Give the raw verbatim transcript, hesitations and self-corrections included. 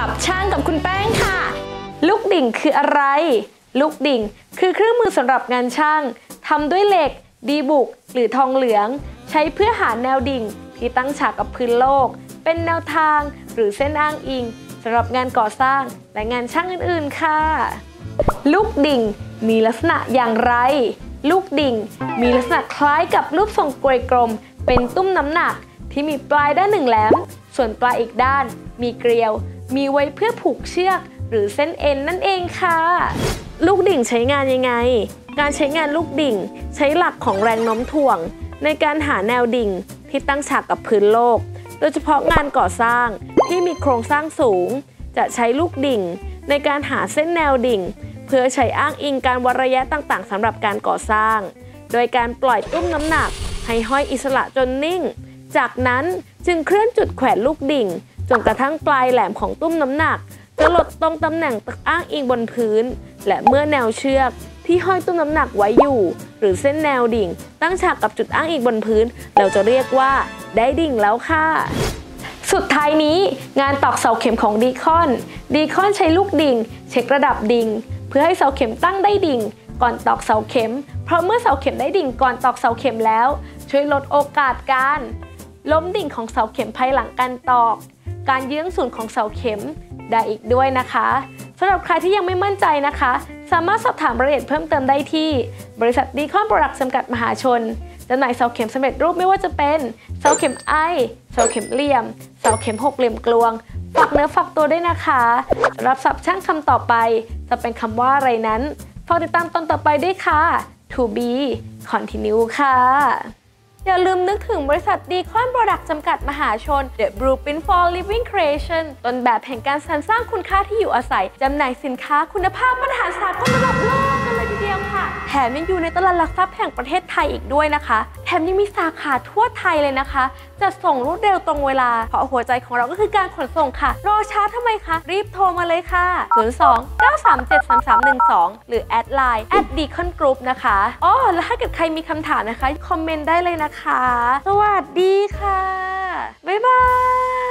สับช่างกับคุณแป้งค่ะลูกดิ่งคืออะไรลูกดิ่งคือเครื่องมือสำหรับงานช่างทำด้วยเหล็กดีบุกหรือทองเหลืองใช้เพื่อหาแนวดิ่งที่ตั้งฉากกับพื้นโลกเป็นแนวทางหรือเส้นอ้างอิงสำหรับงานก่อสร้างและงานช่างอื่นๆค่ะลูกดิ่งมีลักษณะอย่างไรลูกดิ่งมีลักษณะคล้ายกับรูปทรงกลวยกลมเป็นตุ้มน้ำหนักที่มีปลายด้านหนึ่งแหลมส่วนปลายอีกด้านมีเกลียวมีไว้เพื่อผูกเชือกหรือเส้นเอ็นนั่นเองค่ะลูกดิ่งใช้งานยังไงการใช้งานลูกดิ่งใช้หลักของแรงโน้มถ่วงในการหาแนวดิ่งที่ตั้งฉากกับพื้นโลกโดยเฉพาะงานก่อสร้างที่มีโครงสร้างสูงจะใช้ลูกดิ่งในการหาเส้นแนวดิ่งเพื่อใช้อ้างอิงการวัดระยะต่างๆสำหรับการก่อสร้างโดยการปล่อยตุ้มน้ำหนักให้ห้อยอิสระจนนิ่งจากนั้นจึงเคลื่อนจุดแขวนลูกดิ่งจนกระทั่งปลายแหลมของตุ้มน้ำหนักจะหลดตรงตำแหน่งอ้างอิงบนพื้นและเมื่อแนวเชือกที่ห้อยตุ้มน้ำหนักไว้อยู่หรือเส้นแนวดิ่งตั้งฉากกับจุดอ้างอิงบนพื้นเราจะเรียกว่าได้ดิ่งแล้วค่ะสุดท้ายนี้งานตอกเสาเข็มของดีคอนดีคอนใช้ลูกดิ่งเช็คระดับดิ่งเพื่อให้เสาเข็มตั้งได้ดิ่งก่อนตอกเสาเข็มเพราะเมื่อเสาเข็มได้ดิ่งก่อนตอกเสาเข็มแล้วช่วยลดโอกาสการล้มดิ่งของเสาเข็มภายหลังการตอกการเยื้องศูนย์ของเสาเข็มได้อีกด้วยนะคะสำหรับใครที่ยังไม่มั่นใจนะคะสามารถสอบถามรายละเอียดเพิ่มเติมได้ที่บริษัทดีคอนโปรดักต์จำกัดมหาชนจำหน่ายเสาเข็มสำเร็จรูปไม่ว่าจะเป็นเสาเข็มไอเสาเข็มเหลี่ยมเสาเข็มหกเหลี่ยมกลวงฝากเนื้อฝากตัวด้วยนะคะรับศัพท์ช่างคำต่อไปจะเป็นคำว่าอะไรนั้นฝากติดตามตอนต่อไปด้วยค่ะ to be continue ค่ะอย่าลืมนึกถึงบริษัทดีคอนโปรดักต์จำกัดมหาชน The Blueprint for Living Creation ต้นแบบแห่งการสรรสร้างคุณค่าที่อยู่อาศัยจำหน่ายสินค้าคุณภาพมาตรฐานสากลระดับโลกกันเลยทีเดียวค่ะแถมยังอยู่ในตลาดหลักทรัพย์แห่งประเทศไทยอีกด้วยนะคะแถมยังมีสาขาทั่วไทยเลยนะคะจะส่งรวดเร็วตรงเวลาเพราะหัวใจของเราก็คือการขนส่งค่ะรอช้าทำไมคะรีบโทรมาเลยค่ะศูนย์ สอง เก้า สาม เจ็ด สาม สาม หนึ่ง สองหรือแอดไลน์แอดดีคอนกรุ๊ปนะคะอ๋อแล้วถ้าเกิดใครมีคำถามนะคะคอมเมนต์ได้เลยนะคะสวัสดีค่ะบ๊ายบาย